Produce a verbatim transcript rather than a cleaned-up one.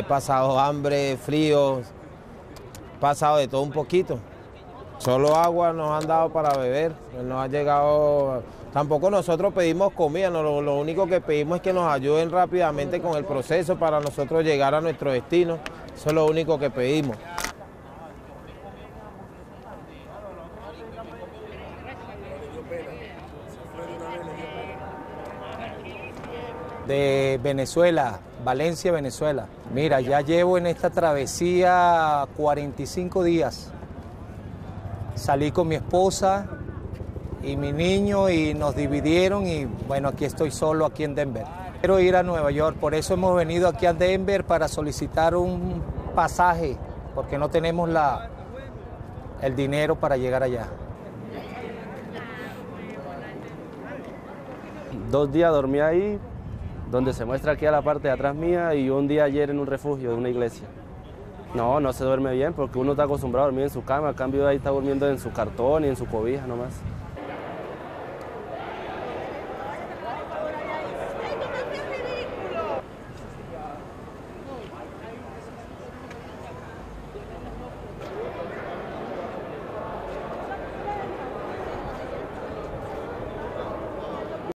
pasado hambre, frío, he pasado de todo un poquito. Solo agua nos han dado para beber, nos ha llegado, tampoco nosotros pedimos comida, no, lo, lo único que pedimos es que nos ayuden rápidamente con el proceso para nosotros llegar a nuestro destino, eso es lo único que pedimos. De Venezuela, Valencia, Venezuela. Mira, ya llevo en esta travesía cuarenta y cinco días. Salí con mi esposa y mi niño y nos dividieron y bueno, aquí estoy solo aquí en Denver. Quiero ir a Nueva York, por eso hemos venido aquí a Denver para solicitar un pasaje, porque no tenemos la, el dinero para llegar allá. Dos días dormí ahí, donde se muestra aquí a la parte de atrás mía, y un día ayer en un refugio de una iglesia. No, no se duerme bien porque uno está acostumbrado a dormir en su cama, a cambio de ahí está durmiendo en su cartón y en su cobija nomás.